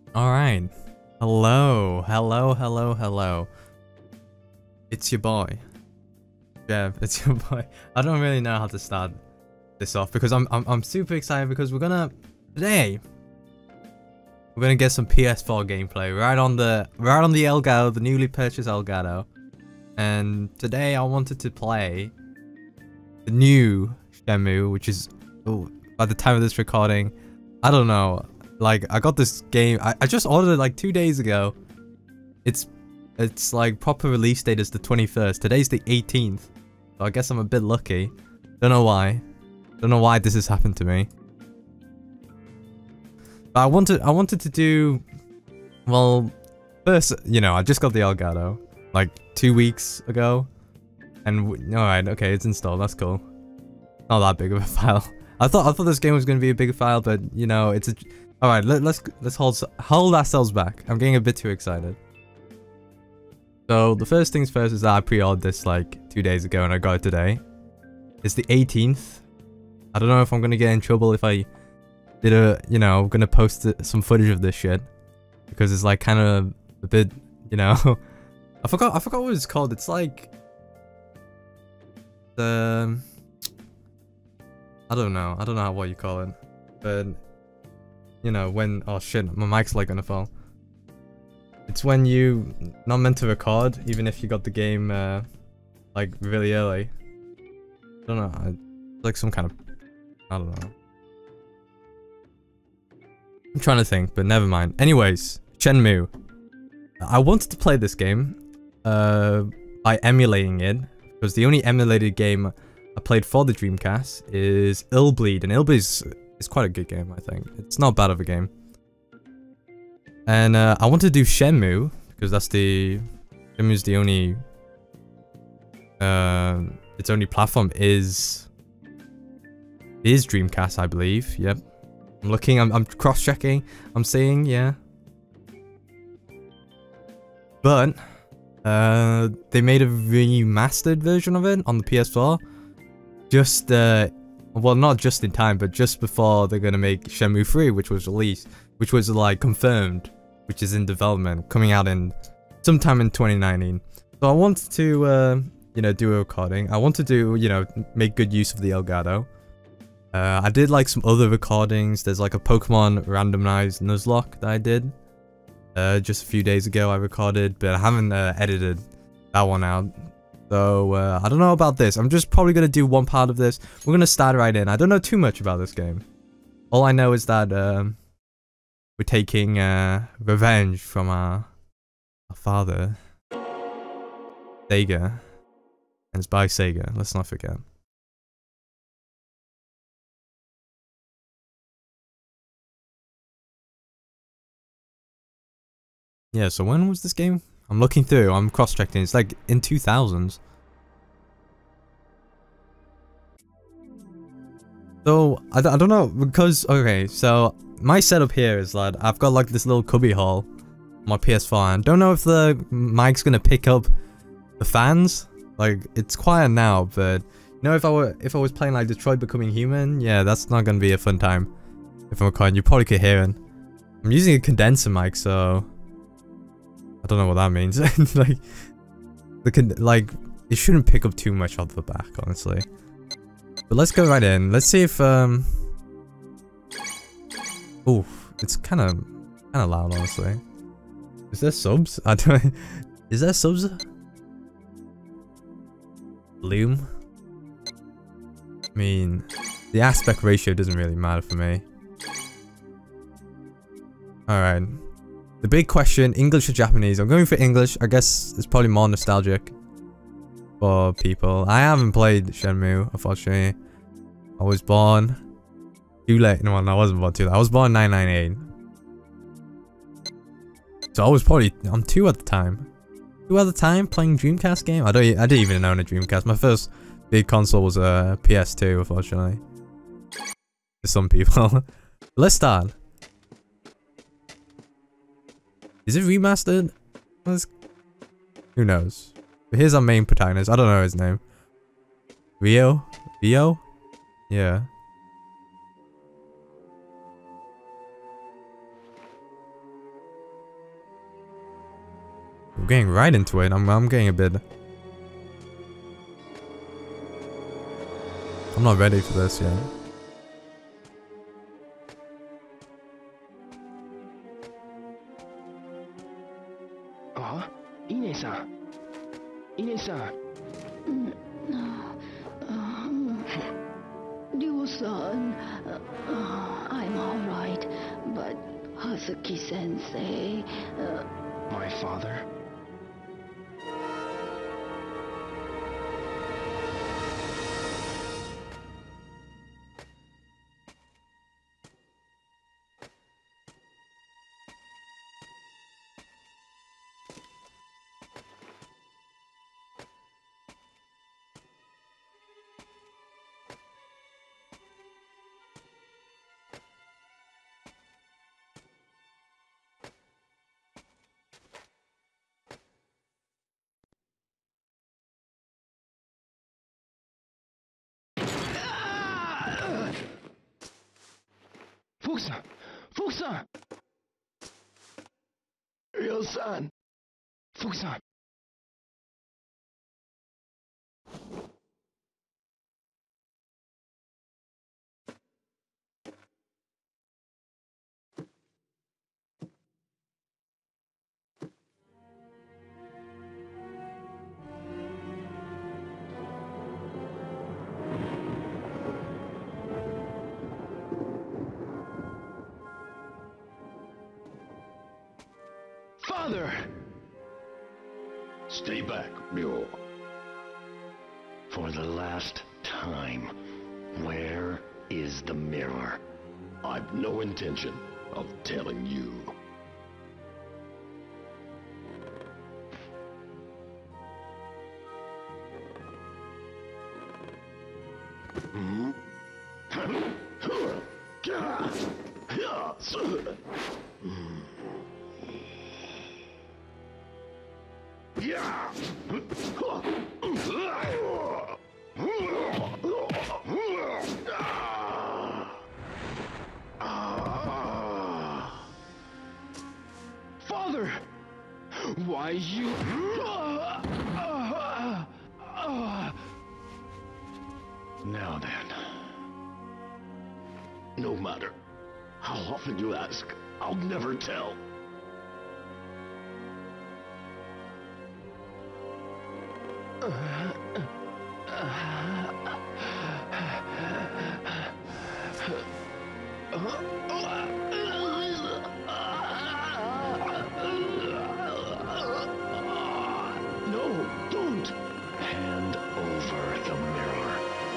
All right. Hello, hello, hello, hello. It's your boy, Jeff. It's your boy. I don't really know how to start this off because I'm super excited because today we're gonna get some PS4 gameplay right on the Elgato, the newly purchased Elgato. And today I wanted to play the new Shenmue, which is by the time of this recording, I don't know. Like, I got this game. I just ordered it like 2 days ago. It's like proper release date is the 21st. Today's the 18th. So I guess I'm a bit lucky. Don't know why. Don't know why this has happened to me. But I wanted to do, well, first, you know, I just got the Elgato like 2 weeks ago. And alright, okay, it's installed. That's cool. Not that big of a file. I thought this game was going to be a bigger file, but you know, it's a... Alright, let's hold ourselves back. I'm getting a bit too excited. So the first things first is that I pre-ordered this like 2 days ago and I got it today. It's the 18th. I don't know if I'm gonna get in trouble if I did I'm gonna post some footage of this shit. Because it's like kind of a bit, you know... I forgot what it's called. It's like... I don't know what you call it. But... You know, when... Oh shit, my mic's like gonna fall. It's when you not meant to record, even if you got the game, like, really early. I don't know, like some kind of... I don't know. I'm trying to think, but never mind. Anyways, Shenmue. I wanted to play this game, by emulating it, because the only emulated game I played for the Dreamcast is Illbleed, and Illbleed is quite a good game, I think. It's not bad of a game. And I want to do Shenmue, because Shenmue's the only... its only platform is Dreamcast, I believe. Yep. I'm looking, I'm cross-checking, I'm seeing, yeah. But, they made a remastered version of it on the PS4. Just, well, not just in time, but just before they're gonna make Shenmue 3, which was released, which was like confirmed, which is in development, coming out in sometime in 2019. So I wanted to, you know, do a recording. I wanted to, you know, make good use of the Elgato. I did like some other recordings. There's like a Pokemon randomized Nuzlocke that I did. Just a few days ago I recorded, but I haven't edited that one out. So, I don't know about this. I'm just probably going to do one part of this. We're going to start right in. I don't know too much about this game. All I know is that, we're taking, revenge from our father, Sega. And it's by Sega, let's not forget. Yeah, so when was this game? I'm looking through, I'm cross-checking. It's like in 2000s. So, I don't know, because, okay, so my setup here is that I've got like this little cubby hole on my PS4, and don't know if the mic's gonna pick up the fans. Like, it's quiet now, but you know, if I was playing like Detroit Becoming Human, yeah, that's not gonna be a fun time. If I'm recording, you probably could hear it. I'm using a condenser mic, so I don't know what that means. Like, it shouldn't pick up too much off the back, honestly. But let's go right in. Let's see if ooh, it's kind of loud, honestly. Is there subs? I don't. Is there subs? Loom. I mean, the aspect ratio doesn't really matter for me. All right. The big question: English or Japanese? I'm going for English. I guess it's probably more nostalgic for people. I haven't played Shenmue, unfortunately. I was born too late. No, I wasn't born too late. I was born 998. So I was probably... I'm 2 at the time. 2 at the time playing Dreamcast game? I didn't even own a Dreamcast. My first big console was a PS2, unfortunately. For some people. Let's start. Is it remastered? Who knows? But here's our main protagonist. I don't know his name. Ryo? Yeah. We're getting right into it. I'm getting a bit... I'm not ready for this yet. Ine-san. Ine-san. Ryo-san, I'm alright, but Hazuki-sensei... My father? Fukusan! Fukusan! Ryo-san! Fukusan! Father! Stay back, Ryo. For the last time, where is the mirror? I've no intention of telling you. Hmm? Father! Why you... Now then. No matter how often you ask, I'll never tell. No, don't! Hand over the mirror.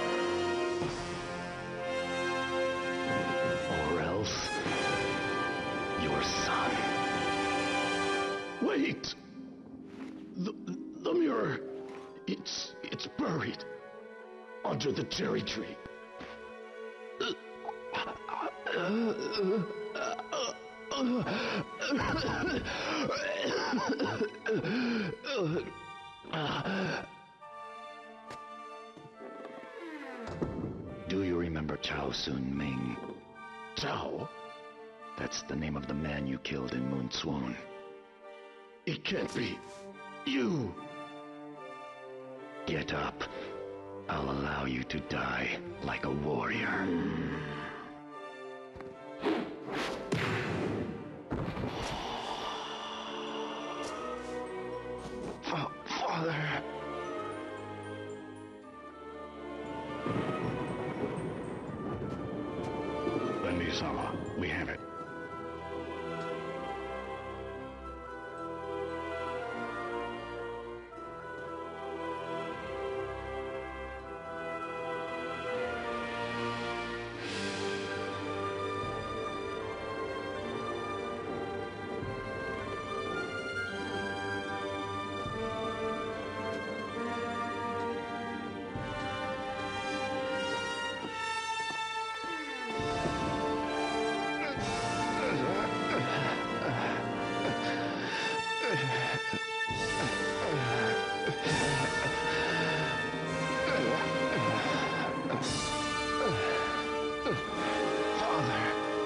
Or else, your son. Wait! The mirror, it's buried under the cherry tree. Do you remember Chao Sun-Ming? Chao? That's the name of the man you killed in Moon Swan. It can't be. You! Get up. I'll allow you to die like a warrior. Father... Benmi-sama, we have it.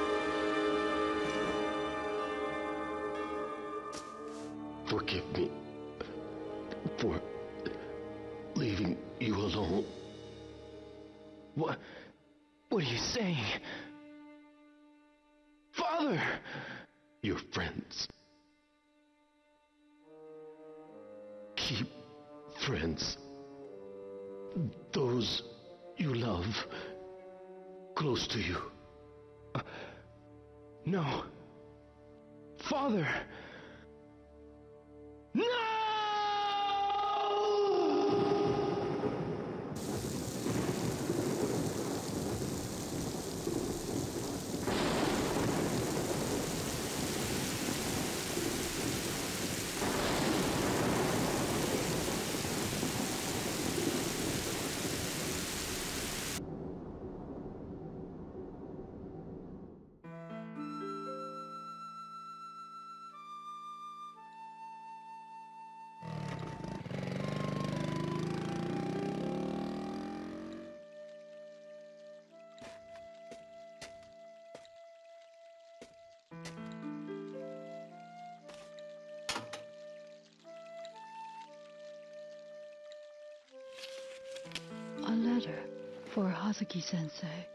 Forgive me. for leaving you alone. What are you saying? Father! Your friends. Keep friends. Those you love close to you. No. Father! No! A letter for Hazuki-sensei.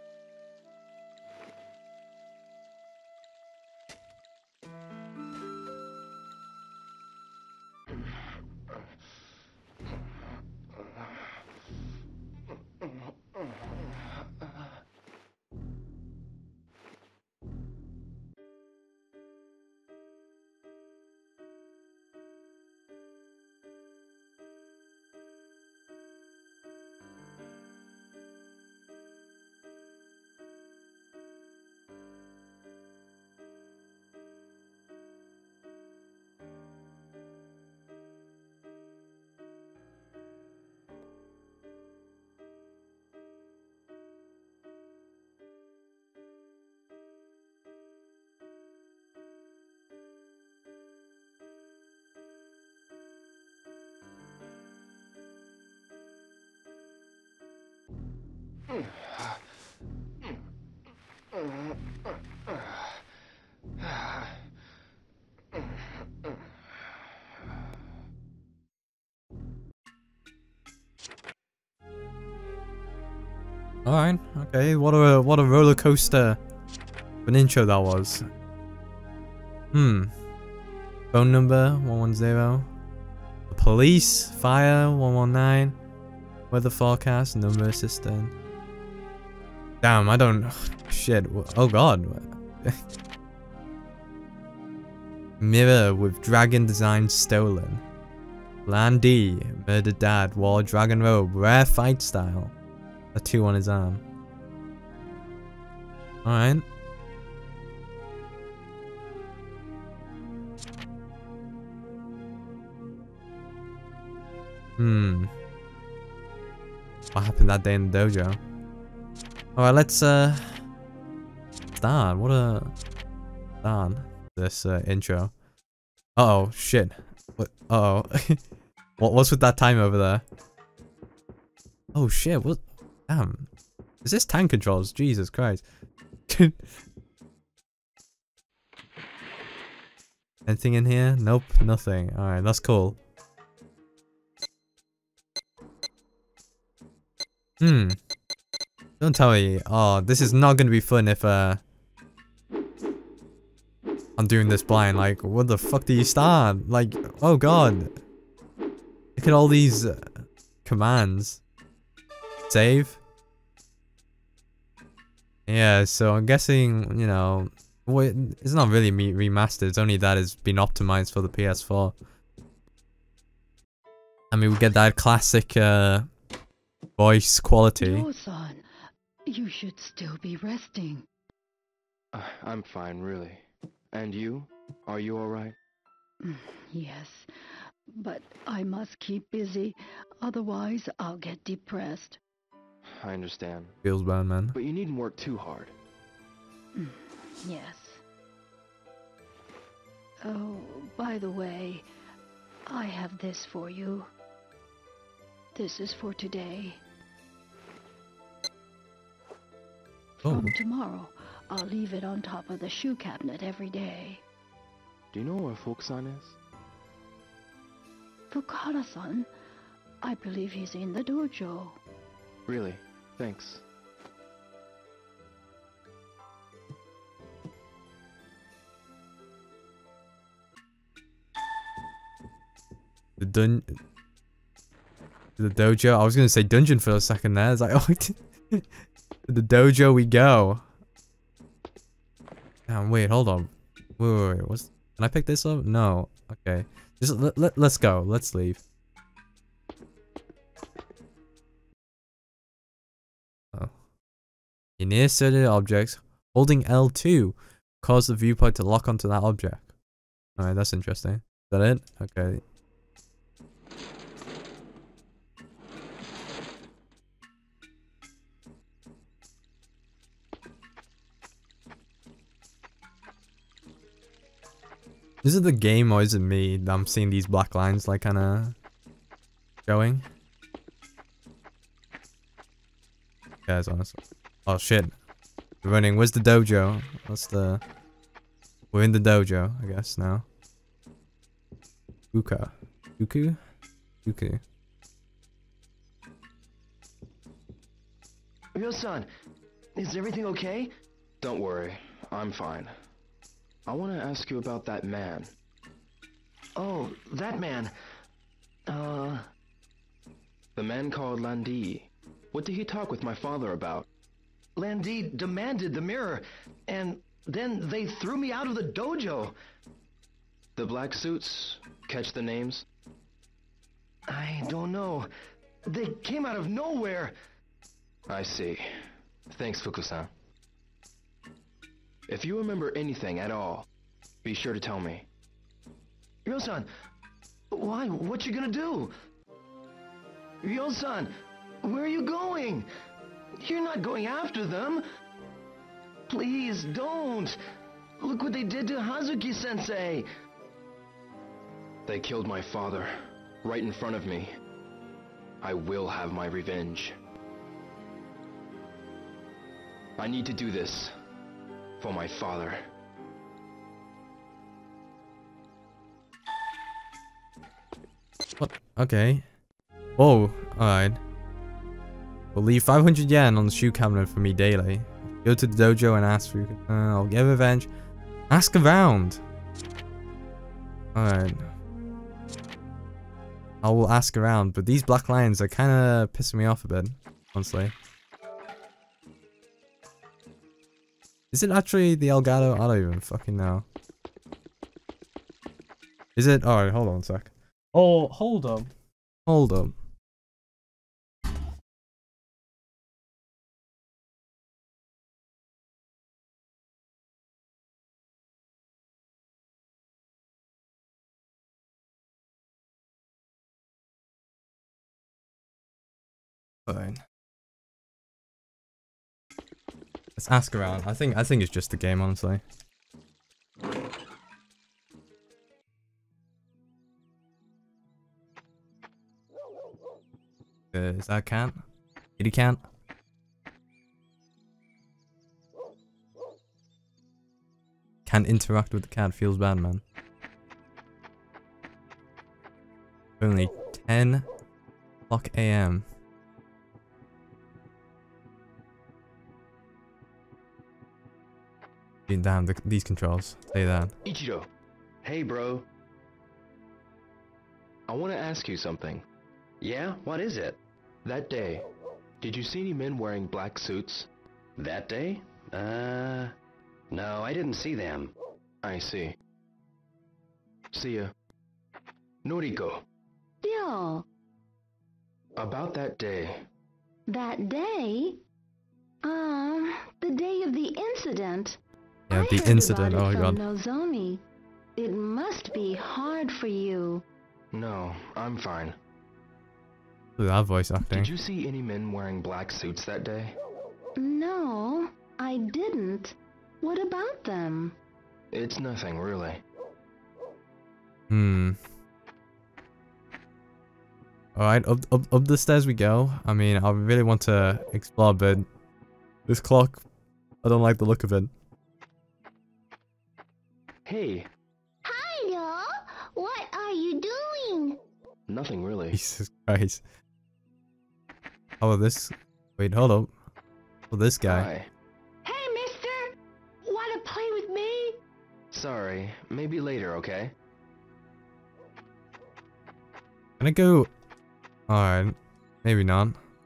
Alright, okay, what a roller coaster of an intro that was. Phone number 110. The police, fire 119. Weather forecast, number assistant. Damn, I don't shit. Oh god. Mirror with dragon design stolen. Plan D, murdered dad, wore dragon robe, rare fight style. A 2 on his arm. Alright. What happened that day in the dojo? Alright, let's start. What a start. This intro. Uh oh, shit. What? Uh oh. What's with that time over there? Oh shit, what? Damn. Is this tank controls? Jesus Christ. Anything in here? Nope, nothing. Alright, that's cool. Don't tell me. Oh, this is not gonna be fun if I'm doing this blind. Like, what the fuck do you start? Like, oh god. Look at all these commands. Save. Yeah, so I'm guessing, you know, well, it's not really remastered. It's only that it's been optimized for the PS4. I mean, we get that classic voice quality. Yo-san, you should still be resting. I'm fine, really. And you? Are you alright? Yes, but I must keep busy, otherwise I'll get depressed. I understand. Feels bad, man. But you needn't work too hard. Yes. Oh, by the way, I have this for you. This is for today. Oh. From tomorrow, I'll leave it on top of the shoe cabinet every day. Do you know where Fukusan is? Fukara-san, I believe he's in the dojo. Really? Thanks. The dojo. I was gonna say dungeon for a second there. It's like, oh, to the dojo we go. Damn, wait, hold on. Wait. What's? Can I pick this up? No. Okay. Just let's go. Let's leave. Oh. You're near certain objects. Holding L2 cause the viewpoint to lock onto that object. Alright, that's interesting. Is that it? Okay. Is it the game or is it me that I'm seeing these black lines like kinda going? Guys, honestly. Oh shit. We're running. Where's the dojo? What's the... We're in the dojo, I guess, now. Uka. Uku? Uku. Ryo-san, is everything okay? Don't worry, I'm fine. I want to ask you about that man. Oh, that man. The man called Landi. What did he talk with my father about? Landi demanded the mirror, and then they threw me out of the dojo. The black suits? Catch the names? I don't know. They came out of nowhere. I see. Thanks, Fuku-san. If you remember anything at all, be sure to tell me. Ryo-san, why? What you gonna do? Ryo-san, where are you going? You're not going after them. Please don't. Look what they did to Hazuki-sensei. They killed my father, right in front of me. I will have my revenge. I need to do this. For my father. What? Okay. Whoa. Alright. We'll leave 500 yen on the shoe cabinet for me daily. Go to the dojo and ask for... I'll get revenge. Ask around. Alright. I will ask around, but these black lines are kind of pissing me off a bit, honestly. Is it actually the Elgato? I don't even fucking know. Is it? Alright, hold on a sec. Oh, hold up. Hold up. Fine. Let's ask around. I think it's just a game, honestly. Is that a cat? Kitty cat? Can't interact with the cat. Feels bad, man. Only 10 o'clock AM. Damn, these controls. Say that. Ichiro. Hey, bro. I want to ask you something. Yeah? What is it? That day, did you see any men wearing black suits? That day? No, I didn't see them. I see. See ya. Noriko. Yo, About that day. that day? The day of the incident. Yeah, the I heard incident. about Oh it my from god. Nozomi. It must be hard for you. No, I'm fine. Look at that voice acting. Did you see any men wearing black suits that day? No, I didn't. What about them? It's nothing, really. Alright, up the stairs we go. I mean, I really want to explore, but this clock, I don't like the look of it. Hey, Hi, y'all. What are you doing? Nothing really. Jesus Christ. Oh, this... Wait, hold up. Oh, this guy. Hi. Hey, mister! Wanna play with me? Sorry, maybe later, okay? Can I go... Alright. Maybe not.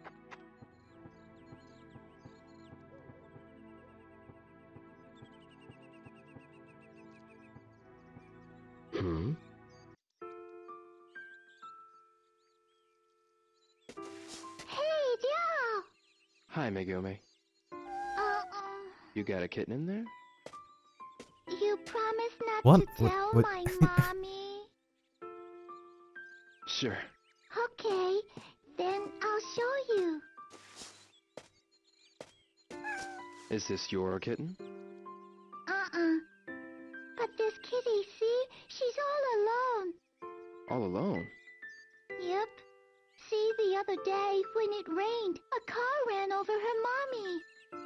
Hmm? Hey, Joe! Hi, Megumi. You got a kitten in there? You promised not What? to tell What- my mommy. Sure. Okay, then I'll show you. Is this your kitten? But this kitty, see? She's all alone. All alone? Yep. See, the other day, when it rained, a car ran over her mommy.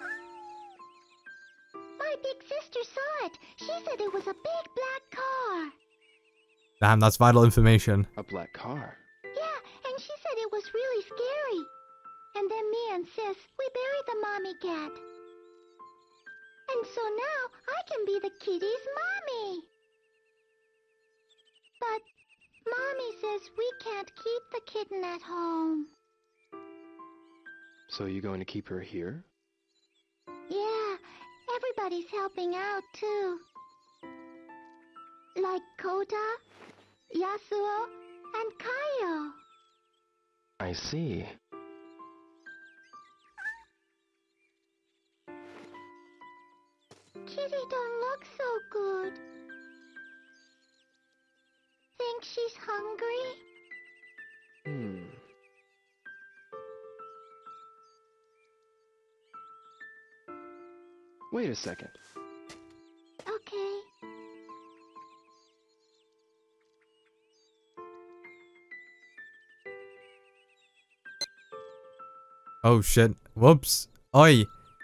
My big sister saw it. She said it was a big black car. Damn, that's vital information. A black car. Yeah, and she said it was really scary. And then me and Sis, we buried the mommy cat. And so now I can be the kitty's mommy. But Mommy says we can't keep the kitten at home. So you going to keep her here? Yeah, everybody's helping out too. Like Kota, Yasuo, and Kaio. I see. Kitty don't look so good. Think she's hungry? Hmm. Wait a second. Okay. Oh shit. Whoops. Oi.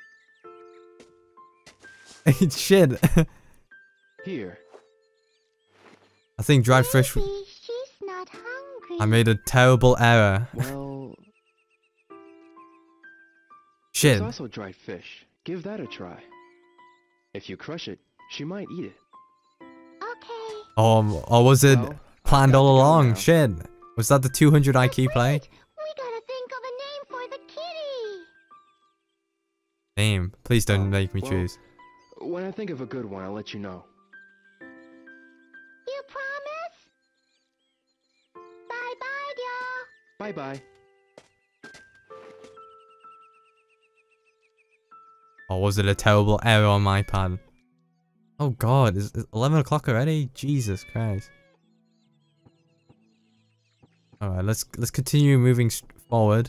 Shit. Here. I think dried fish... Maybe she's not hungry. I made a terrible error. Well, Shit. there's also dried fish. Give that a try. If you crush it, she might eat it. Okay. Or was it Well, planned I've got all to go along? now. Shit. Was that the 200 IQ play? Wait, we gotta think of a name for the kitty. Name. Please don't make me well, choose. When I think of a good one, I'll let you know. You promise? Bye-bye, y'all. Bye-bye. Or was it a terrible error on my part? Oh god, is 11 o'clock already? Jesus Christ. Alright, let's continue moving forward.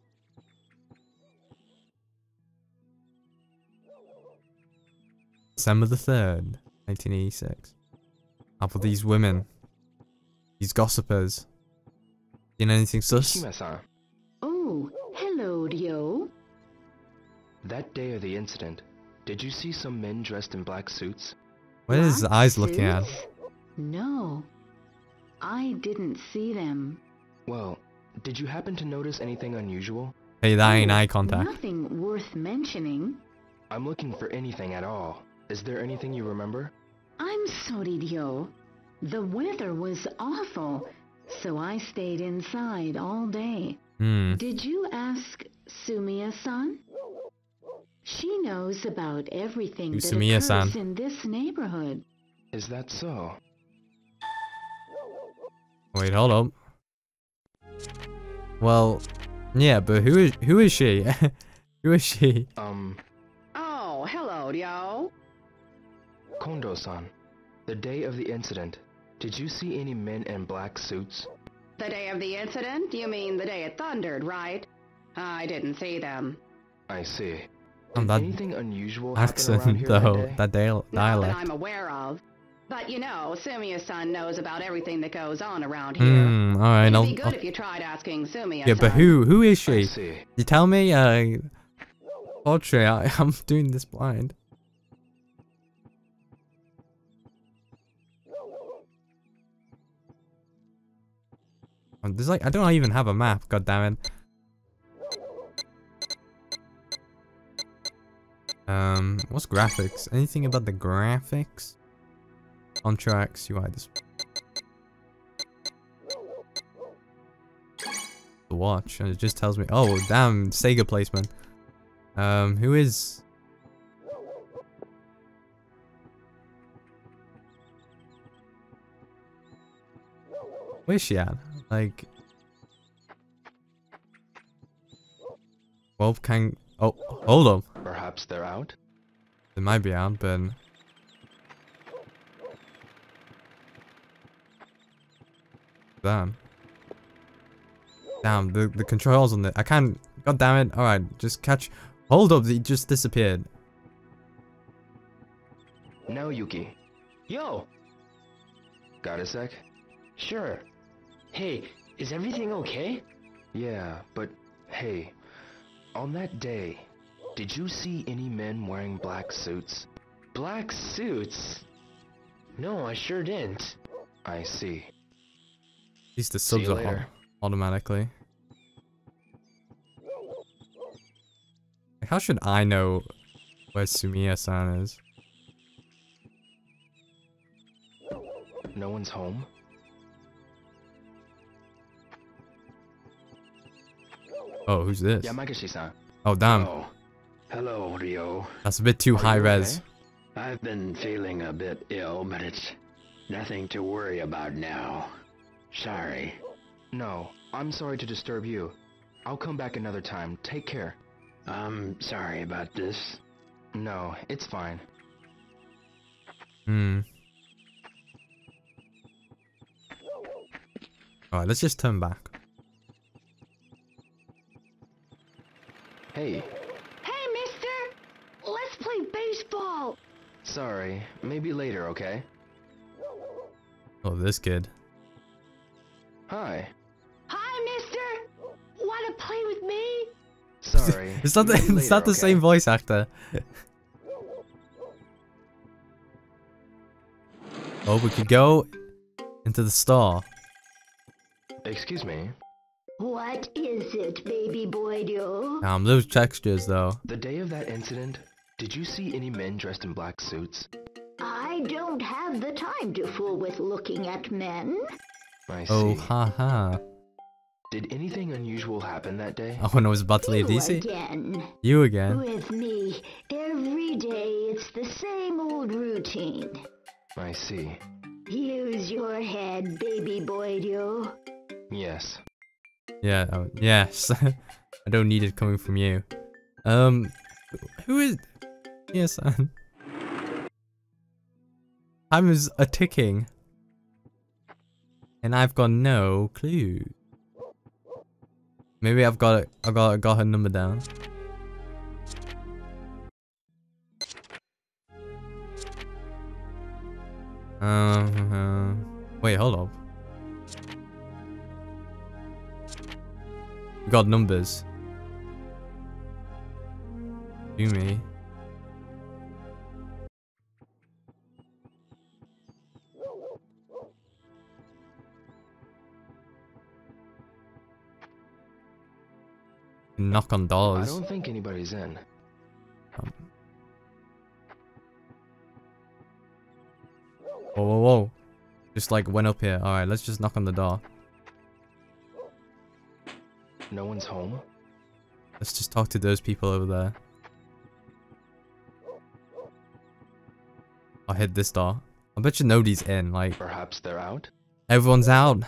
December the 3rd, 1986. How for these women? These gossipers. Seen anything sus? Shima-san, Oh, hello, Ryo. that day of the incident, did you see some men dressed in black suits? What is his What? eyes looking at? Suits? No, I didn't see them. Well, did you happen to notice anything unusual? Hey, that ain't Oh, eye contact. Nothing worth mentioning. I'm looking for anything at all. Is there anything you remember? I'm sorry, Ryo. The weather was awful, so I stayed inside all day. Did you ask Sumiya-san? She knows about everything Who's that Sumiya-san? occurs in this neighborhood. Is that so? Wait, hold up. Well, yeah, but who is she? Who is she? Oh, hello, Ryo. Kondo-san, the day of the incident, did you see any men in black suits? The day of the incident? You mean the day it thundered, right? I didn't see them. I see. Oh, Did that anything unusual happen around accent here though, that day? that Not that dialect. I'm aware of. But you know, Sumiya-san knows about everything that goes on around here. Alright, It'd be good if you tried asking Sumiya-san. yeah, but who is I she? see. You tell me, Fortunately, I'm doing this blind. There's like, I don't even have a map, god damn it. What's graphics? Anything about the graphics? On tracks, UI this. The watch, and it just tells me, oh damn, Sega placement. Who is? Where's she at? Like, well, oh, hold up. Perhaps they're out? They might be out, but damn, the controls on it. I can't. God damn it! All right, just catch. Hold up, it just disappeared. No, Yuki. Yo! Got a sec? Sure. Hey, is everything okay? Yeah, but hey, on that day, did you see any men wearing black suits? Black suits? No, I sure didn't. I see. At least the See you subs are later. automatically. Like, how should I know where Sumiya-san is? No one's home? Oh, who's this? Yamagishi-san. Oh, damn. Oh, hello, Ryo. That's a bit too Are high you res. okay? I've been feeling a bit ill, but it's nothing to worry about now. Sorry. No, I'm sorry to disturb you. I'll come back another time. Take care. I'm sorry about this. No, it's fine. Alright, let's just turn back. Hey, Hey, mister! Let's play baseball! sorry. Maybe later, okay? Oh, this kid. Hi. Hi, mister! Wanna play with me? Sorry. Is that the, Maybe is that later, the same okay? voice actor? Oh, we could go into the store. Excuse me. What is it, baby boy do? Those textures though. The day of that incident, did you see any men dressed in black suits? I don't have the time to fool with looking at men. I see. Oh, haha. Did anything unusual happen that day? Oh, when I was about to leave You DC? again. You again? With me, every day it's the same old routine. I see. Use your head, baby boy do. Yes. Yeah, oh, yes. I don't need it coming from you. Who is... Yes, time is a ticking. And I've got no clue. Maybe I've got it. I got her number down. Wait, hold up. We got numbers. Do me. Knock on I doors. don't think anybody's in. Whoa, whoa, whoa. Just like went up here. Alright, let's just knock on the door. No one's home? Let's just talk to those people over there. I'll hit this door. I bet you nobody's in. Like, Perhaps they're out? everyone's out.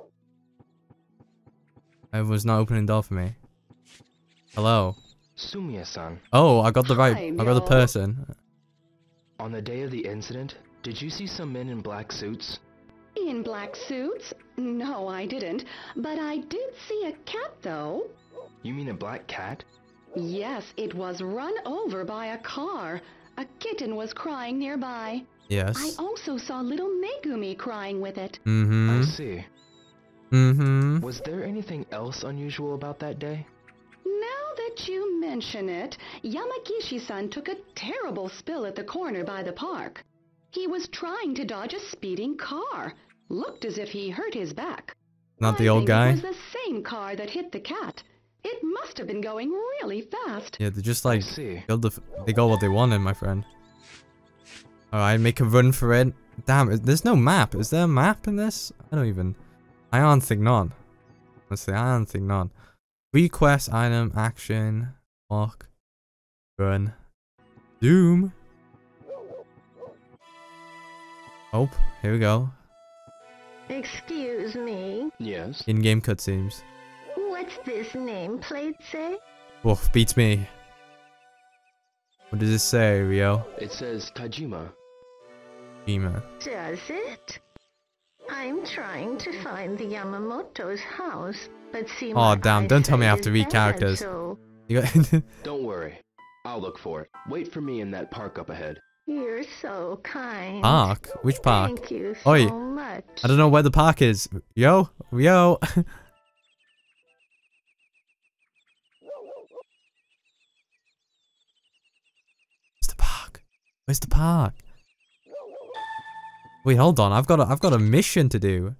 Everyone's not opening the door for me. Hello. Sumiya-san, Oh, I got the right. Hi, I got the Myo. person. on the day of the incident, did you see some men in black suits? In black suits? No, I didn't. But I did see a cat, though. You mean a black cat? Yes, it was run over by a car. A kitten was crying nearby. Yes. I also saw little Megumi crying with it. Mm-hmm. I see. Mm-hmm. Was there anything else unusual about that day? Now that you mention it, Yamagishi-san took a terrible spill at the corner by the park. He was trying to dodge a speeding car. Looked as if he hurt his back. Not the I old think guy. It was the same car that hit the cat. It must have been going really fast. Yeah, they're just like see. they got what they wanted, my friend. Alright, make a run for it. Damn, there's no map. Is there a map in this? I don't think not. Let's see, I don't think not. Request, item, action, walk, run, zoom. Oh, here we go. Excuse me. Yes. In-game cutscenes. What's this nameplate say? Woof, beats me. What does it say, Rio? It says Tajima. Ema. Does it? I'm trying to find the Yamamoto's house, but see Oh damn, don't tell me I have to read characters. So You got Don't worry. I'll look for it. Wait for me in that park up ahead. you're so kind. Park? Which park? Thank you so Oi, much. I don't know where the park is. Yo, Rio. Where's the park? Where's the park? Wait, hold on. I've got a mission to do.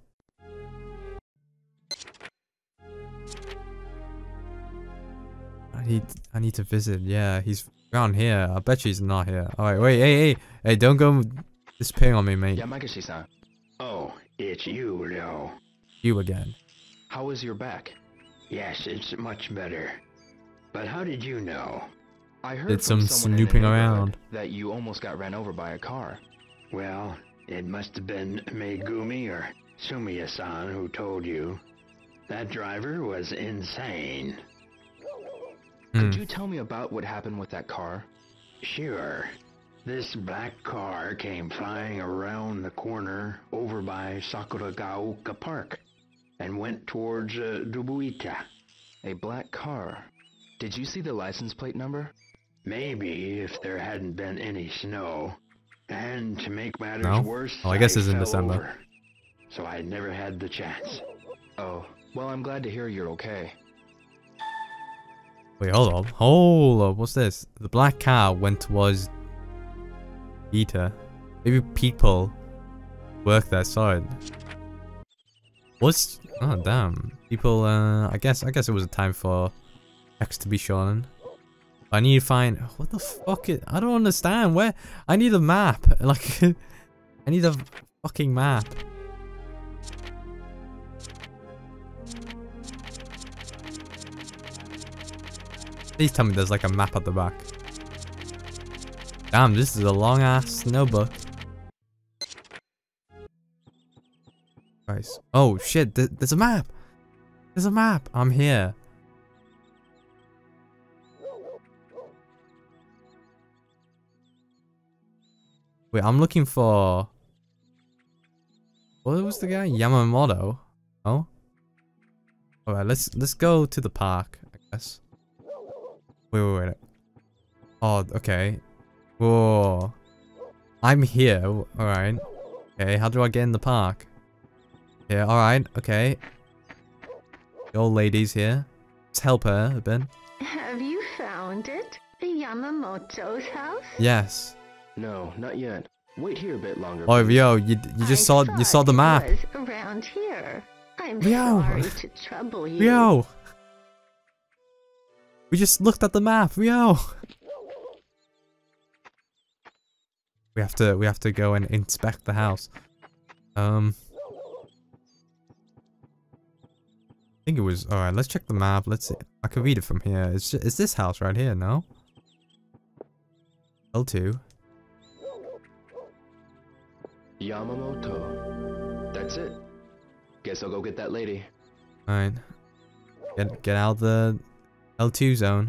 I need to visit. Yeah, he's around here. I bet he's not here. All right, wait, hey, don't go disappearing on me, mate. Yamagishi-san, Oh, it's you, Ryo. You again. how is your back? Yes, it's much better. But how did you know? I heard Did from some someone in the snooping neighborhood around. that you almost got ran over by a car. Well, it must have been Megumi or Sumiya-san who told you. That driver was insane. Could you tell me about what happened with that car? Sure. This black car came flying around the corner over by Sakuragaoka Park and went towards Dubuita. A black car. Did you see the license plate number? Maybe if there hadn't been any snow. And to make matters No? worse, Oh, I guess it's in fell December. over. So I never had the chance. Oh, well, I'm glad to hear you're okay. Wait, hold up. What's this? The black car went towards Ita. Maybe people work there, saw it. What's... Oh, damn. People, I guess it was a time for X to be shonen. I need to find... What the fuck is... I don't understand. Where... I need a map. Like... I need a fucking map. Please tell me there's like a map at the back. Damn, this is a long ass notebook. Nice. Oh shit, there's a map! There's a map! I'm here. Wait, I'm looking for... What was the guy? Yamamoto? Oh? Alright, let's go to the park, I guess. Wait. Oh, okay. Whoa. I'm here. Alright. Okay, how do I get in the park? Yeah, alright, okay. The old lady's here. Let's help her a bit. Have you found it? The Yamamoto's house? Yes. No, not yet. Wait here a bit longer. Oh, please. yo, you just saw the map. It was around here. I'm Rio. sorry to trouble you. Rio! We just looked at the map, Rio! We have to go and inspect the house. I think it was... Alright, let's check the map. Let's see. I can read it from here. Is this house right here? No? L2. Yamamoto. That's it. Guess I'll go get that lady. Alright. Get out the L2 zone.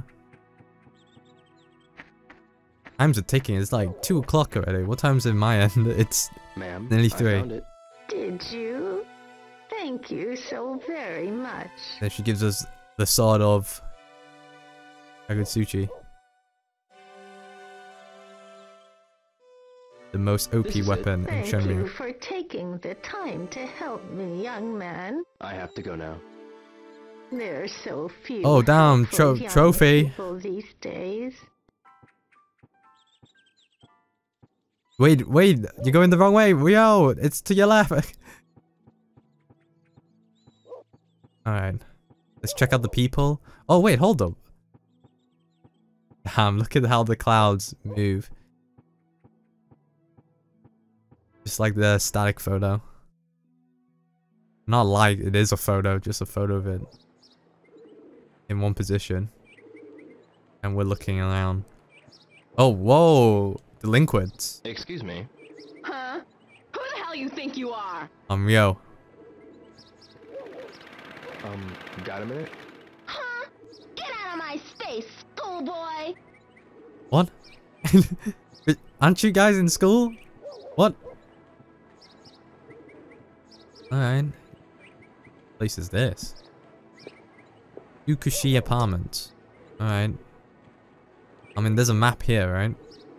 Times are ticking. It's like 2 o'clock already. What time's in my end? It's Ma'am, nearly I 3. found it. Did you? Thank you so very much. Then she gives us the sword of Agutsuchi. The most OP This is it. weapon in Thank you Shenmue. for taking the time to help me, young man. I have to go now. There are so few. Oh, damn, helpful young trophy. people these days. Wait, you're going the wrong way. Rio, it's to your left. Alright. Let's check out the people. Oh, wait, hold up. Damn, look at how the clouds move. Just like the static photo. Not like it is a photo, just a photo of it. In one position. And we're looking around. Oh, whoa! Delinquents. Excuse me. Huh? Who the hell you think you are? I'm Rio. Got a minute? Huh? Get out of my space, schoolboy! What? Aren't you guys in school? What? Alright. What place is this? Yukushi Apartments. Alright. I mean, there's a map here, right?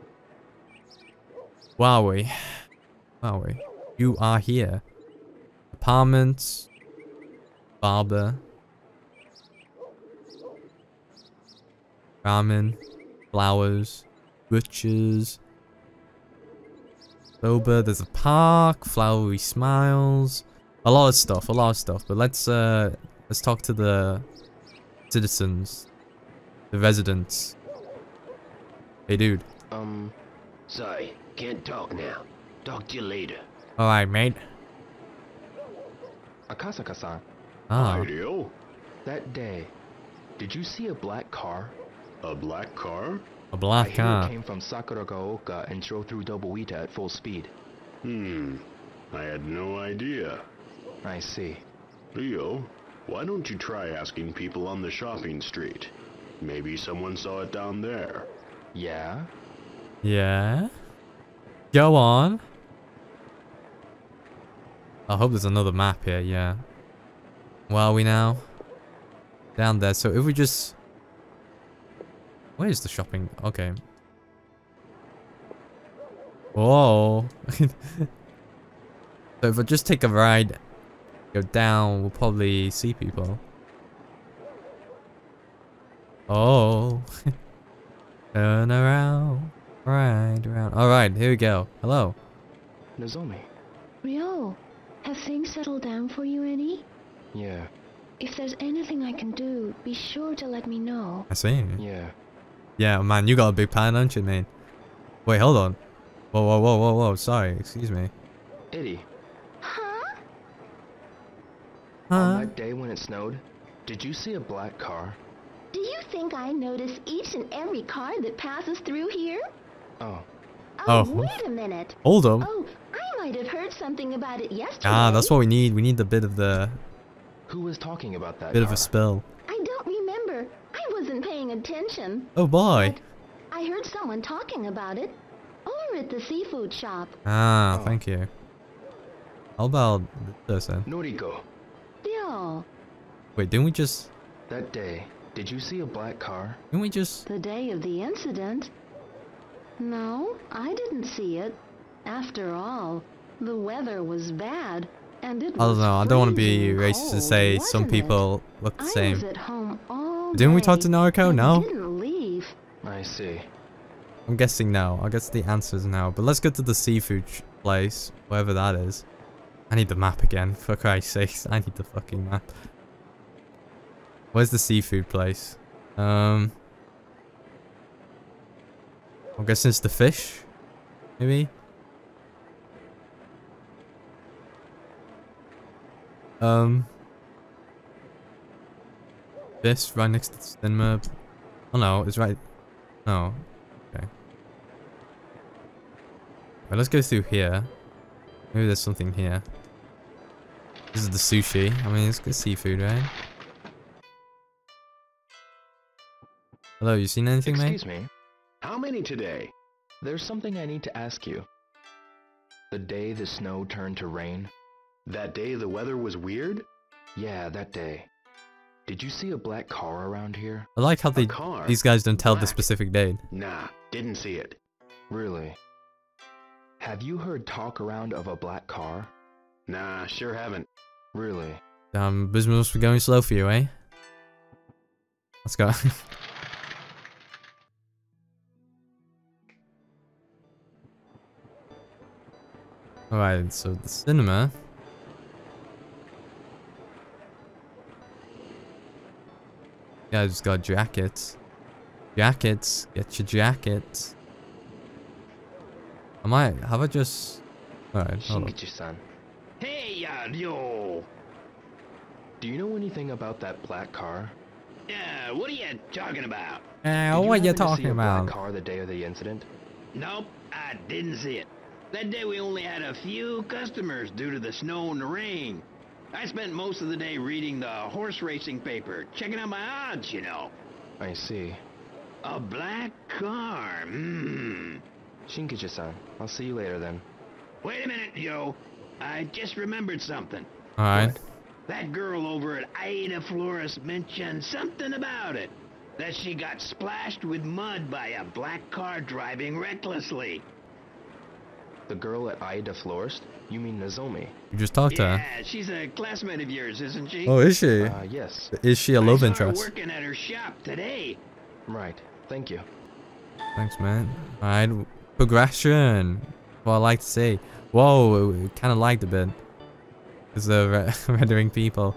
Wowie. Wowie. You are here. Apartments. Barber. Ramen. Flowers. Butchers. Soba. There's a park. Flowery smiles. A lot of stuff. But let's talk to the citizens. The residents. Hey, dude. Sorry, can't talk now. Talk to you later. Alright, mate. Akasaka-san, Ah. Hideo? that day, did you see a black car? A black car? A I black hear it car. came from Sakuragaoka and drove through Double Wheat at full speed. I had no idea. I see. Leo, why don't you try asking people on the shopping street? Maybe someone saw it down there. Yeah? Yeah? Go on. I hope there's another map here, yeah. Where are we now? Down there. So if we just... Where is the shopping? Okay. Whoa. So if I just take a ride, go down, we'll probably see people. Oh. Turn around. Right around. Alright, here we go. Hello. Nozomi. Ryo, have things settled down for you any? Yeah, If there's anything I can do, be sure to let me know. I see. yeah. Yeah, man, you got a big pan, don't you, man? Wait, hold on. Whoa. Sorry, excuse me. Eddie, Huh? on that day when it snowed, did you see a black car? Do you think I notice each and every car that passes through here? Oh, Oh. Wait a minute. Hold on. Oh, I might have heard something about it yesterday. Ah, that's what we need. We need a bit of the... who was talking about that Bit car? of a spill. I don't remember. I wasn't paying attention. Oh, boy. I heard someone talking about it over at the seafood shop. Ah, Oh. thank you. How about this then? Noriko, Ryo, Wait, didn't we just... that day, did you see a black car? Didn't we just... the day of the incident? No, I didn't see it. After all, the weather was bad, and it was I don't know, I don't want to be freezing racist and cold, say some wasn't it? people look the I same. was at home all Didn't we talk day to Noriko? and No? didn't leave. I see. I'm guessing no. I guess the answer is no. But let's go to the seafood place, wherever that is. I need the map again, for Christ's sakes. I need the fucking map. Where's the seafood place? I'm guessing it's the fish? Maybe? This right next to the cinema. Oh no, it's right. No. Okay. Well, let's go through here. Maybe there's something here. This is the sushi. I mean, it's good seafood, right? Hello, you seen anything, mate? Excuse me, How many today? there's something I need to ask you. The day the snow turned to rain? That day the weather was weird? Yeah, that day. Did you see a black car around here? I like how car? these guys don't tell the Black? specific date. Nah, didn't see it. Really? Have you heard talk around of a black car? Nah, sure haven't. Really? Business must be going slow for you, eh? Let's go. Alright, so the cinema. Yeah, just got jackets. Jackets. Get your jackets. Have I just... Alright, hold on. Shinkichi-san, Hey, yo! do you know anything about that black car? Yeah, what are you talking about? Did What are you happen to see talking a black about? car the day of the incident? Nope, I didn't see it. That day we only had a few customers due to the snow and the rain. I spent most of the day reading the horse racing paper, checking out my odds, you know. I see. A black car, Shinkichi-san, I'll see you later then. Wait a minute, yo. I just remembered something. Alright. That girl over at Aida Flores mentioned something about it. That she got splashed with mud by a black car driving recklessly. The girl at Aida Florist? You mean Nozomi? You just talked to her. Yeah, she's a classmate of yours, isn't she? Oh, is she? Yes. Is she a love I saw interest? her working at her shop today. Right. Thank you. Thanks, man. Alright, progression. What I like to see. Whoa, kind of lagged a bit. Because of rendering people.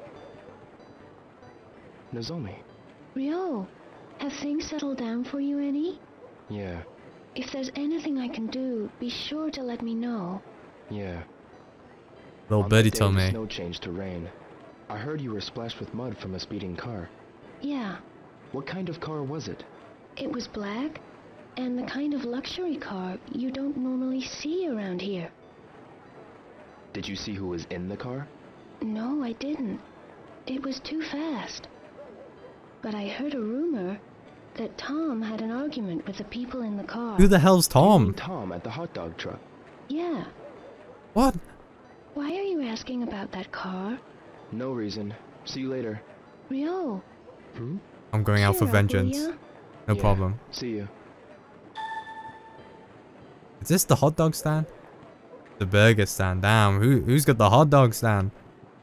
Nozomi. Ryo, have things settled down for you any? Yeah. If there's anything I can do, be sure to let me know. Yeah. Little On birdie that day told the me. snow changed to rain. I heard you were splashed with mud from a speeding car. Yeah, What kind of car was it? it was black, and the kind of luxury car you don't normally see around here. Did you see who was in the car? No, I didn't. It was too fast. But I heard a rumor that Tom had an argument with the people in the car. Who the hell's Tom? Tom at the hot dog truck. Yeah. What? Why are you asking about that car? No reason. See you later. Ryo. Hmm? I'm going out for cheer up, will vengeance. ya? No Yeah. problem. See you. Is this the hot dog stand? The burger stand. Damn, who's got the hot dog stand?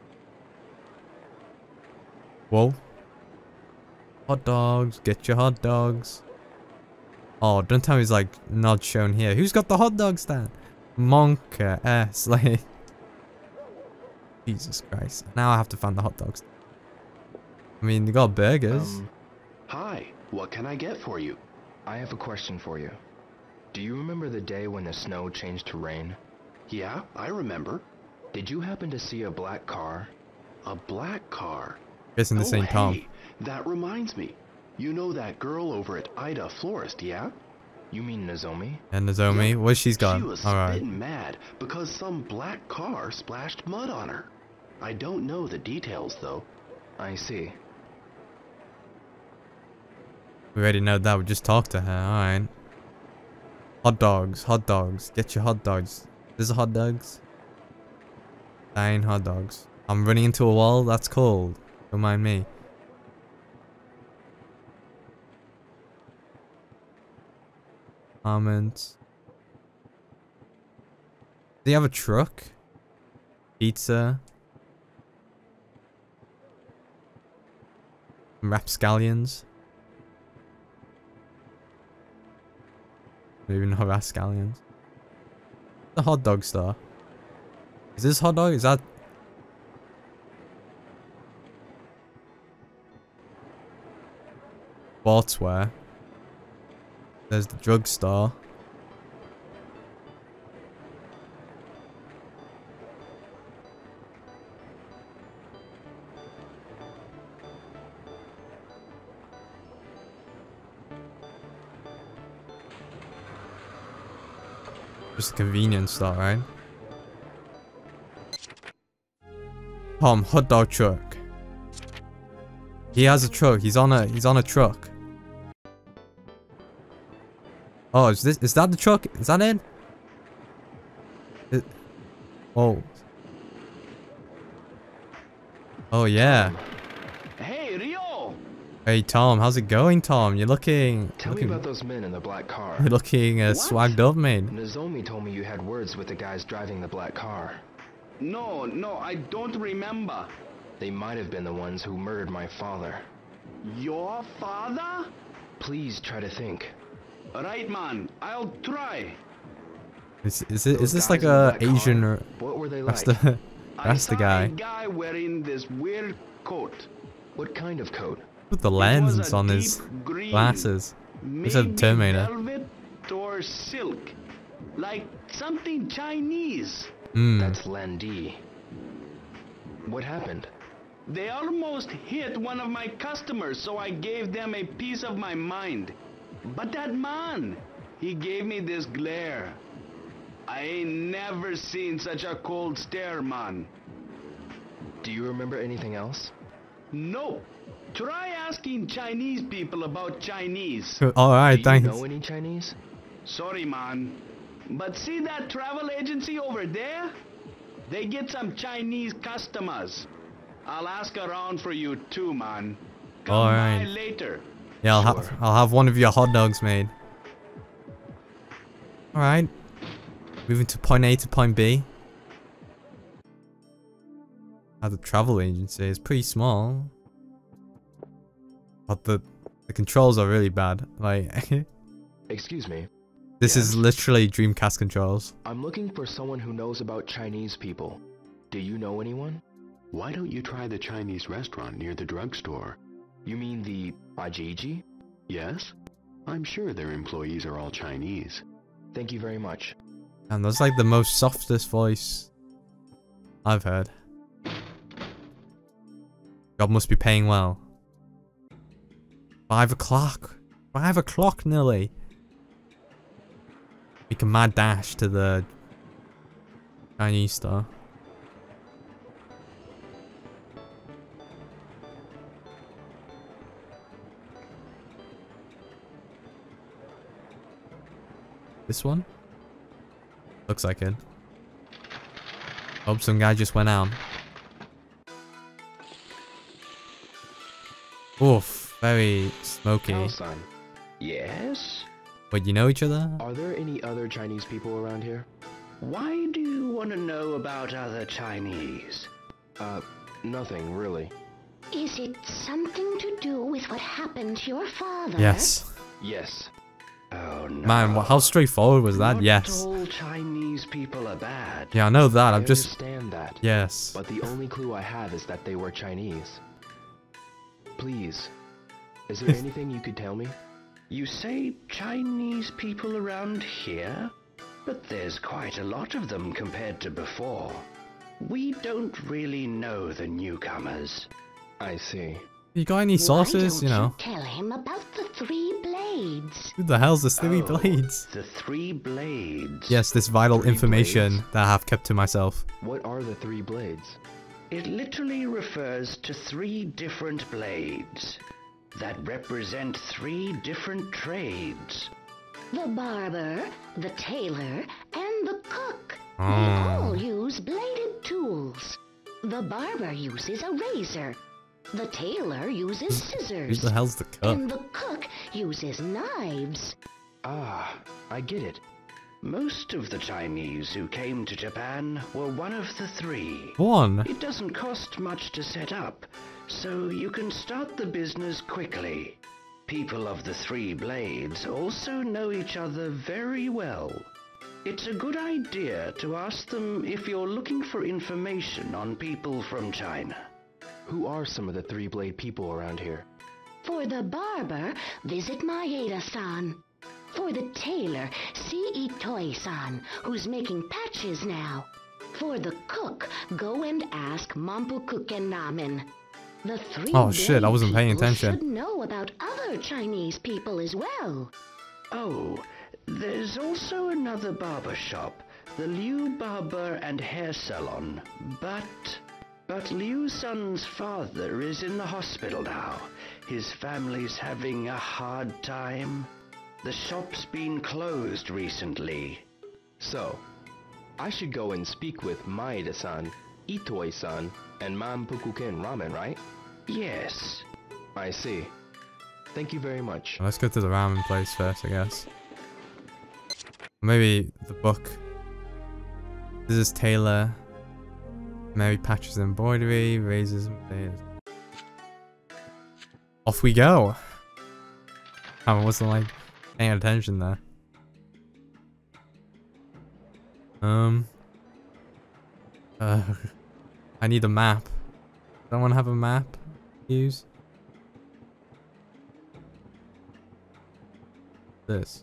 Whoa. Hot dogs, get your hot dogs. Oh, don't tell me it's like not shown here. Who's got the hot dog stand? Monka S. Like, Jesus Christ. Now I have to find the hot dogs. I mean, they got burgers. Hi, what can I get for you? I have a question for you. Do you remember the day when the snow changed to rain? Yeah, I remember. Did you happen to see a black car? A black car. Guessing this ain't Tom. Hey, that reminds me. You know that girl over at Ida Florist, yeah? You mean Nozomi? And Nozomi, what she's got? She was Alright. spitting mad because some black car splashed mud on her. I don't know the details, though. I see. We already know that. We just talked to her. Alright. Hot dogs. Hot dogs. Get your hot dogs. There's hot dogs. That ain't hot dogs. I'm running into a wall. That's cold. Don't mind me. Almonds. Do you have a truck? Pizza. Rapscallions. Maybe not Rascallions. The hot dog store. Is this hot dog? Is that... Sportswear. There's the drugstore. Just a convenience store, right? Tom, hot dog truck. He has a truck. He's on a truck. Oh, is that the truck? Is that it? Oh. Oh yeah. Hey, Rio! Hey Tom, how's it going, Tom? You're looking Tell me about those men in the black car. You're looking swagged up, mate. Nozomi told me you had words with the guys driving the black car. No, I don't remember. They might have been the ones who murdered my father. Your father? Please try to think. Right, man. I'll try. Is Those this like guys in a the black Asian car, or what were they like? that's the I saw guy. a guy wearing this weird coat. What kind of coat? Put the It was lens a on his deep green, glasses. It's a maybe Terminator. velvet or silk, like something Chinese. Hmm. That's Landy. What happened? They almost hit one of my customers, so I gave them a piece of my mind. But that man, he gave me this glare. I ain't never seen such a cold stare, man. Do you remember anything else? No. Try asking Chinese people about Chinese. Alright, Do you thanks. know any Chinese? Sorry, man. But see that travel agency over there? They get some Chinese customers. I'll ask around for you too, man. Come by Alright. later. Yeah, Sure. I'll have one of your hot dogs made. Alright. Moving to point A to point B. The travel agency is pretty small. But the controls are really bad. Like, Excuse me. this is literally Dreamcast controls. I'm looking for someone who knows about Chinese people. Do you know anyone? Why don't you try the Chinese restaurant near the drugstore? You mean the Ajiji? Yes? I'm sure their employees are all Chinese. Thank you very much. And that's like the most softest voice I've heard. God must be paying well. 5 o'clock. 5 o'clock nearly. Make a mad dash to the Chinese store. This one? Looks like it. Oh, some guy just went out. Oof, very smoky. Tao-san. Yes? Wait, you know each other? Are there any other Chinese people around here? Why do you want to know about other Chinese? Nothing, really. Is it something to do with what happened to your father? Yes. Yes. Oh no. Man, how straightforward was that? Not Yes. all Chinese people are bad. Yeah, I know that. I I'm just... understand that. Yes. But the only clue I have is that they were Chinese. Please, is there anything you could tell me? You say Chinese people around here? But there's quite a lot of them compared to before. We don't really know the newcomers. I see. You got any sources? You know. Tell him about the 3 blades. Who the hell's this Three Oh, Blades? The 3 blades. Yes, this vital 3 information blades? that I have kept to myself. What are the 3 blades? It literally refers to 3 different blades that represent 3 different trades. The barber, the tailor, and the cook. They Oh. all use bladed tools. The barber uses a razor. The tailor uses Who scissors. the hell's the cook? And the cook uses knives. Ah, I get it. Most of the Chinese who came to Japan were one of the 3. One. It doesn't cost much to set up, so you can start the business quickly. People of the 3 blades also know each other very well. It's a good idea to ask them if you're looking for information on people from China. Who are some of the 3-blade people around here? For the barber, visit Maeda-san. For the tailor, see Itoi-san, who's making patches now. For the cook, go and ask Mampukuken Ramen. The 3 Oh, shit, I wasn't paying people attention. should know about other Chinese people as well. Oh, there's also another barber shop, the Liu Barber and Hair Salon, But Liu Sun's father is in the hospital now. His family's having a hard time. The shop's been closed recently. So, I should go and speak with Maeda-san, Itoi-san, and Mampukuken Ramen, right? Yes. I see. Thank you very much. Let's go to the ramen place first, I guess. Maybe the book. This is Taylor. Mary Patches embroidery, razors and blades. Off we go. I wasn't like paying attention there. I need a map. Someone have a map to use? This.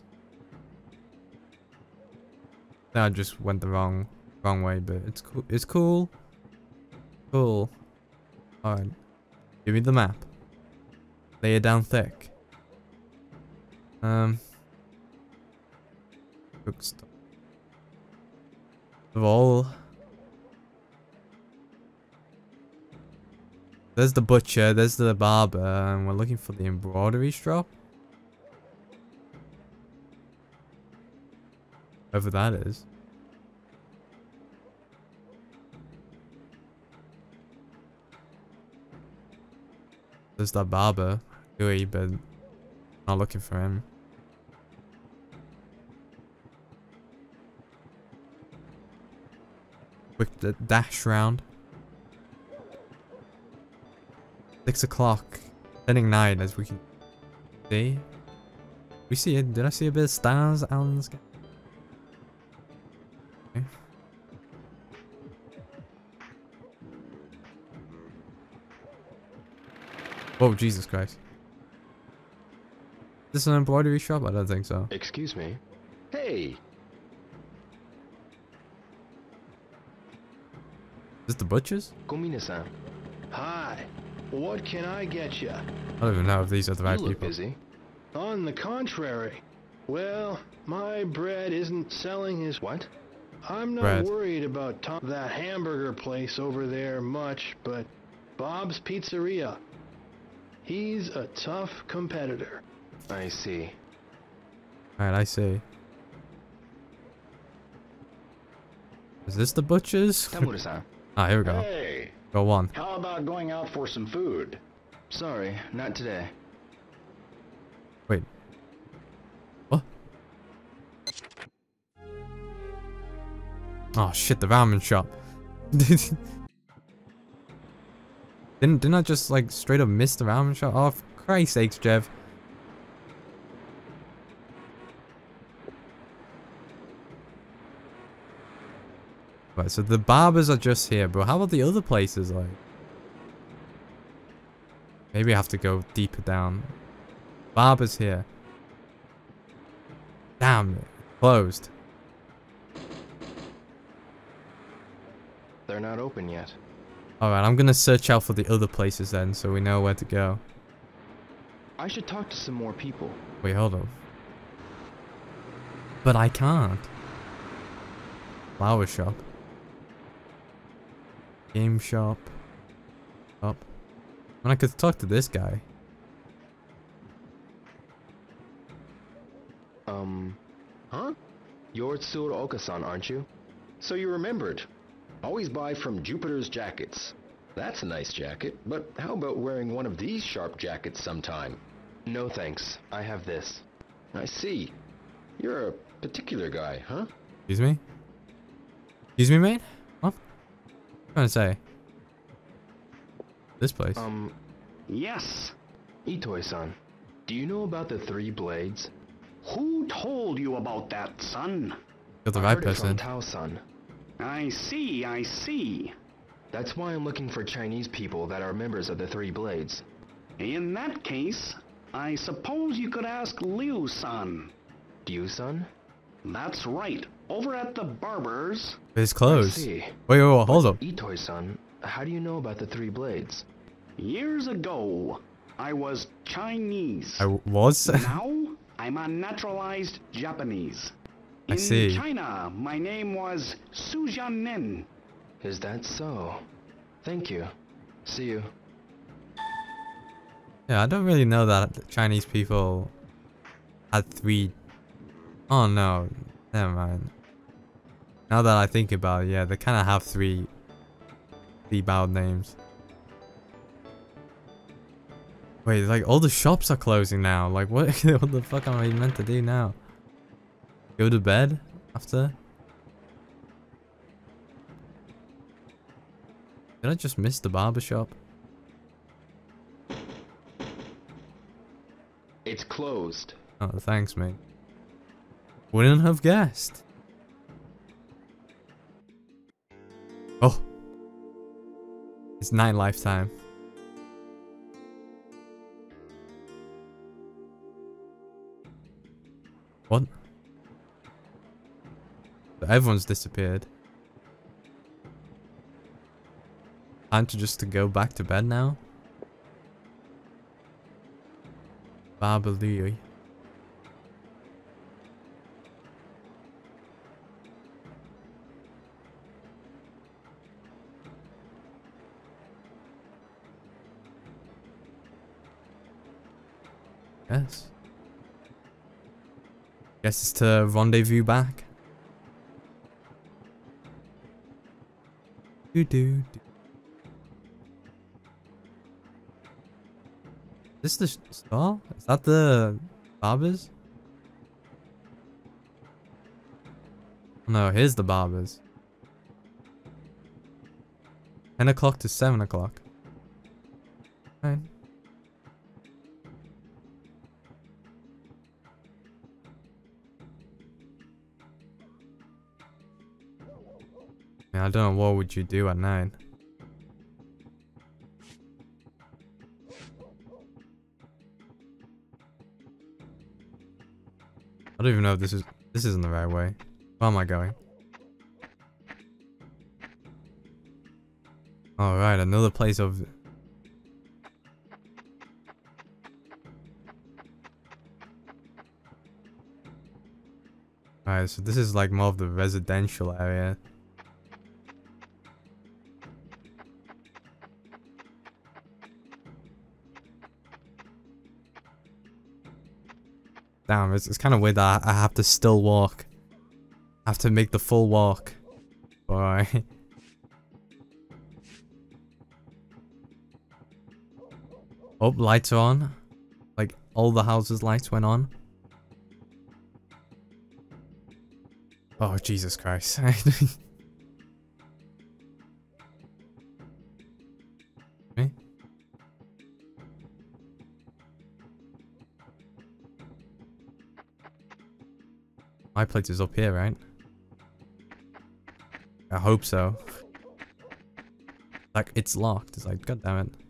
I just went the wrong way, but it's cool. It's cool. Cool. Alright. Give me the map. Lay it down thick. Cook stuff. Of all. There's the butcher, there's the barber, and we're looking for the embroidery shop. Whoever that is. There's that barber, Huey, but not looking for him. Quick dash round. 6 o'clock. Heading 9 as we can see. We see it. Did I see a bit of stars out in the sky? Okay. Oh, Jesus Christ. Is this an embroidery shop? I don't think so. Excuse me. Hey, Is this the butchers? Komine-san. hi. What can I get you? I don't even know if these are the right You look people. busy. On the contrary. Well, my bread isn't selling his... What? I'm not Bread. worried about that hamburger place over there much, but Bob's Pizzeria. He's a tough competitor. I see. Alright, I see. Is this the butchers? Tamura-san. Ah, here we go. Hey, Go on. how about going out for some food? Sorry, not today. Wait. What? Oh shit, the ramen shop. Didn't I just like straight up miss the ramen shop? Oh, for Christ's sakes, Jeff. Right, so the barbers are just here, but how about the other places, like? Maybe I have to go deeper down. Barber's here. Damn it. Closed. They're not open yet. Alright, I'm gonna search out for the other places then, so we know where to go. I should talk to some more people. Wait, hold on. But I can't. Flower shop. Game shop. Up. And I could talk to this guy. Huh? You're Tsuru Oka-san, aren't you? So you remembered. Always buy from Jupiter's Jackets. That's a nice jacket, but how about wearing one of these sharp jackets sometime? No thanks. I have this. I see. You're a particular guy, huh? Excuse me? Excuse me, mate? What? What are you trying to say? This place. Yes. Itoi-san, do you know about the 3 blades? Who told you about that, son? You're the I right heard it from person. Tao-san. I see, I see. That's why I'm looking for Chinese people that are members of the 3 blades. In that case, I suppose you could ask Liu-san. Ryu-san? That's right. Over at the barber's. It's I closed. see. Wait, hold up. Itoi-san, how do you know about the 3 blades? Years ago, I was Chinese. I was? Now, I'm a naturalized Japanese. I In see. China, my name was Su Jianmin. Is that so? Thank you. See you. Yeah, I don't really know that Chinese people had 3. Oh no, never mind. Now that I think about it, yeah, they kind of have 3 bowed names. Wait, like all the shops are closing now. Like what? What the fuck am I meant to do now? Go to bed after? Did I just miss the barber shop? It's closed. Oh, thanks, mate. Wouldn't have guessed. Oh. It's nightlife time. What? Everyone's disappeared. Time to go back to bed now? Babaloo. Yes. Guess it's to rendezvous back. Do. Is this the stall? Is that the barbers? No, here's the barbers. 10 o'clock to 7 o'clock. Right. I don't know, what would you do at 9? I don't even know if this isn't the right way. Where am I going? Alright, another place of... Alright, so this is like more of the residential area. Damn, it's kind of weird that I have to still walk. I have to make the full walk. Boy. Oh, lights are on. Like, all the houses' lights went on. Oh, Jesus Christ. Okay. My plate is up here, right? I hope so. Like, it's locked. It's like, god damn it.